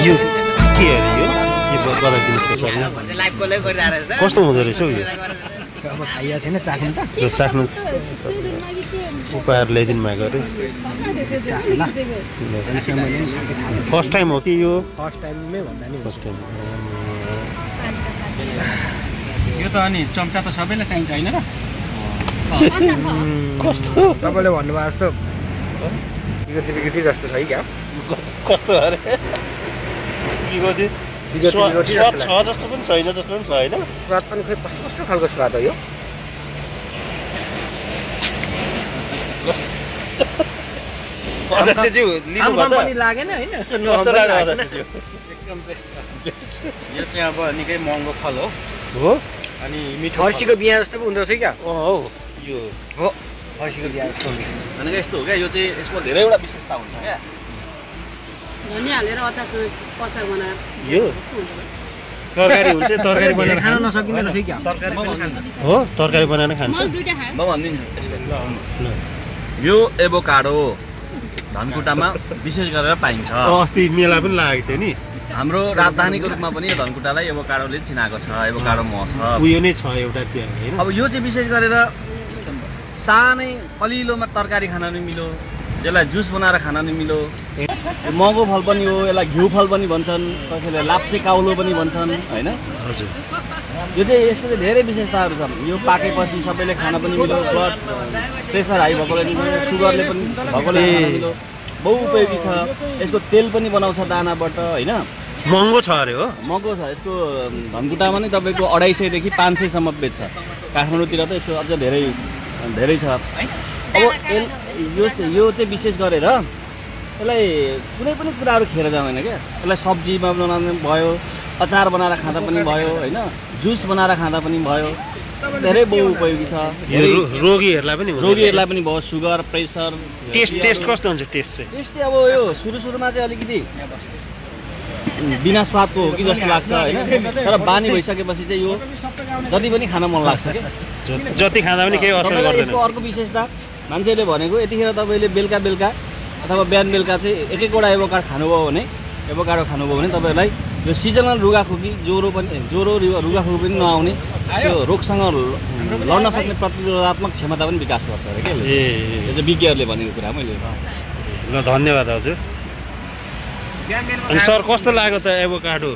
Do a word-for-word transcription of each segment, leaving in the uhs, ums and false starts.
यो के अरे यो यो बनाइदिनुहोस् त सर कस्तो हुँदो रहेछ हौ यो अब खाइया छैन चाख्नु त ल चाख्नु उपहार ल्याइदिनु भएको अरे फर्स्ट टाइम हो कि यो फर्स्ट टाइममै भन्दा नि फर्स्ट टाइम यो त अनि चम्चा त सबैलाई चाहिन्छ हैन र कस्तो तपाईले भन्नुभयो जस्तो बिगती बिगती जस्तो छ है क्या कस्तो अरे बिगती बिगती बिगती स्वाद छ जस्तो पनि छैन जस्तो पनि छ हैन स्वाद पनि खै कस्तो कस्तो खालको स्वाद हो यो अध्यक्षज्यू लिनु भयो पनि लागेन हैन कस्तो लाग्यो अध्यक्षज्यू एकदम बेस्ट छ यो चाहिँ अब निकै महँगो फल हो हो अनि मिठो फर्सीको बिया जस्तो पो हुँदो रहेछ क्या अँ हौ यो हो फर्सीको बिया जस्तो अनि यस्तो हो क्या यो चाहिँ यसको धेरैवटा विशेषता हुन्छ क्या धनिया हालेर अचारसँग अचार बनाएर यो कस्तो हुन्छ तरकारी हुन्छ तरकारी बनाएर खान नसकिँदो रहेछ क्या तरकारी पनि खान्छ हो तरकारी बनाएर खान्छ म दुईटा खाए म भनिदिन्छु यसको यो एभोकाडो धनकुटामा विशेष गरेर पाइन्छ अस्ति मेला पनि लागेको थियो नि हाम्रो राजधानीको रूपमा पनि यो धनकुटालाई एभोकाडोले चिनाएको छ एभोकाडो महोत्सव उयो नै छ एउटा त्यहाँ हैन अब यो चाहिँ विशेष गरेर सानै कलिलोमा तरकारी खान नि मिलो यसलाई जुस बनाएर खान नि मिलो यो महँगो फल पनि हो यसलाई घिउ फल पनि भन्छन् कसैले लाप्चे काउलो पनि भन्छन् हैन हजुर यो चाहिँ यसको चाहिँ धेरै विशेषताहरू छन् यो पाकेपछि सबैले खान पनि मिलो ब्लड प्रेसर हाई भएकोले पनि मिलो सुगरले पनि भएकोले खान मिलो बहुउपयोगी छ यसको तेल पनि बनाउँछ दानाबाट हैन महँगो छ अरे हो महँगो छ यसको धनकुटामा नै तपाईँको अढाई सयदेखि पाँच सयसम्म बेच्छ काठमाडौँतिर त यसको अझ धेरै धेरै छ अब यो यो चाहिँ विशेष गरेर यसलाई कुनै पनि कुराहरू खेर जाँदैन क्या यसलाई सब्जीमा बनाउनु भयो अचार बनाएर खाँदा पनि भयो होइन जुस बनाएर खाँदा पनि भयो धेरै बहुउपयोगी छ धेरै रोगीहरूलाई पनि रोगीहरूलाई पनि भयो सुगर प्रेसर टेस्ट टेस्ट कस्तो हुन्छ टेस्ट चाहिँ टेस्ट चाहिँ अब यो सुरु सुरुमा चाहिँ अलिकति बिना स्वादको हो कि जस्तो लाग्छ होइन तर बानी भइसकेपछि चाहिँ यो जति पनि खान मन लाग्छ क्या जति खाँदा पनि केही असर गर्दैन यसको अर्को विशेषता मान्छेले भनेको यतिखेर तपाईँले बेलुका बेलुका अथवा बिहान बेलुका चाहिँ एक एकवटा एभोकाडो खानुभयो भने एभोकाडो खानुभयो भने तपाईँलाई यो सिजनल रुगाखोकी ज्वरो पनि ज्वरो रुगाखोकी पनि नआउने त्यो रोगसँग लड्न सक्ने प्रतिरोधात्मक क्षमता पनि विकास गर्छ अरे क्या ए यो चाहिँ विज्ञहरूले भनेको कुरा मैले ल धन्यवाद हजुर अनि सर कस्तो लाग्यो त एभोकाडो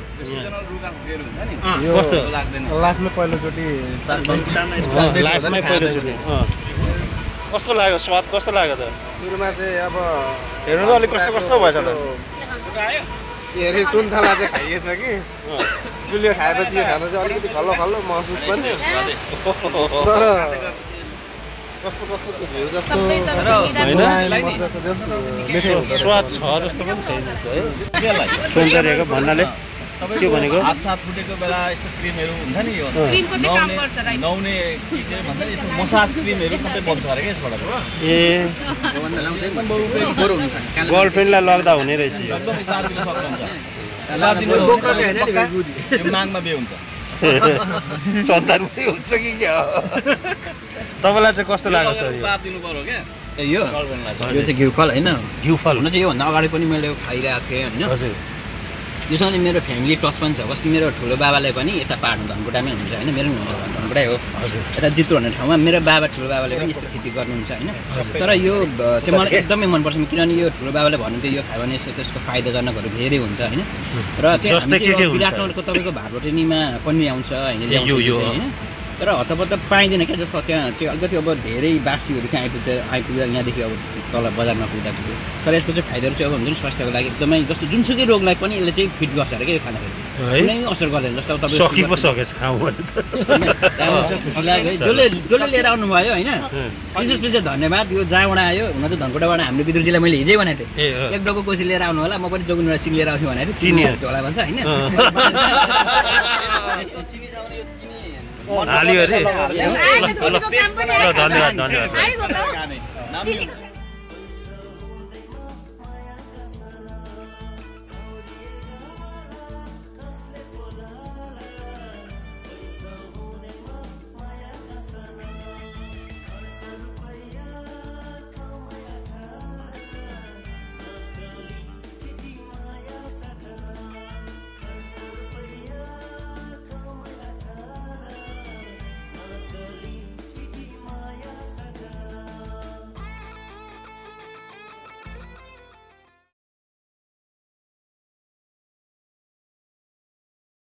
कस्तो लाइफमा पहिलोचोटि लाइफमै पहिलोचोटि कस्तो लाग्यो स्वाद कस्तो लाग्यो त सुरुमा चाहिँ अब हेर्नु त अलिक कस्तो कस्तो भएछ त के अरे सुन्तला चाहिँ खाइएछ कि गुलियो खाएपछि यो खाँदा चाहिँ अलिकति खल्लो खल्लो महसुस पनि तर कस्तो कस्तो झिउ जस्तो स्वाद छ जस्तो पनि छैन है सौन्दर्यको भन्नाले के भनेको हात सात फुटेको बेला यस्तो क्रिमहरू हुन्छ नि यो क्रिमको चाहिँ काम गर्छ राइट नुहाउने के भन्छ यस्तो मसाज क्रिमहरू सबै बन्छ अरे क्या यसबाट ए एकदम बहुउपयोगी स्वर हुन्छ गर्लफ्रेन्डलाई लग्दा हुने रहेछ यो एकदम चार किलो सक्नुहुन्छ यो मागमा बे हुन्छ सन्तान पनि हुन्छ कि क्या तपाईँलाई चाहिँ कस्तो लाग्यो सर यो दिनु पर्यो क्या यो यो चाहिँ घिउफल होइन घिउफल हुन चाहिँ योभन्दा अगाडि पनि मैले खाइरहेको थिएँ होइन हजुर योसँग चाहिँ मेरो फ्यामिली टच पनि छ कस्तो मेरो ठुलो बाबाले पनि यता पाहाड धनकुटामै हुन्छ होइन मेरो पनि हुन्छ धनकुटै हो हजुर यता जित्रो भन्ने ठाउँमा मेरो बाबा ठुलो बाबाले पनि यस्तो खेती गर्नुहुन्छ होइन तर यो चाहिँ मलाई एकदमै मनपर्छ किनभने यो ठुलो बाबाले भन्नुहुन्थ्यो यो खायो भने त्यसको फाइदाजनकहरू धेरै हुन्छ होइन र चाहिँ विराटनगरको तपाईँको भातबटनीमा पनि आउँछ होइन तर हतपत्त पाइँदैन क्या जस्तो त्यहाँ चाहिँ अलिकति अब धेरै बासीहरू त्यहाँ आइपुग्छ आइपुग्छ यहाँदेखि अब तल बजारमा पुग्दा पुग्यो तर यसको चाहिँ फाइदाहरू चाहिँ अब हुन्छ नि स्वास्थ्यको लागि एकदमै जस्तो जुनसुकै रोगलाई पनि यसले चाहिँ फिट गर्छ अरे क्या यो खानाले चाहिँ कुनै असर गर्दैन जस्तो अब तपाईँ सकि पो सकेछ खाउँ भने त खुसी लाग्यो है जसले जसले लिएर आउनुभयो होइन विशेष विशेष धन्यवाद यो जहाँबाट आयो हुन त धनकुटाबाट हाम्रो विद्युतजीलाई मैले हिजै भनेको थिएँ एक डोको कोसी लिएर आउनु होला म पनि जोगिनबाट चिनी लिएर आउँछु भनेको थिएँ चिनी होला भन्छ होइन हाल्यो अरे धन्यवाद धन्यवाद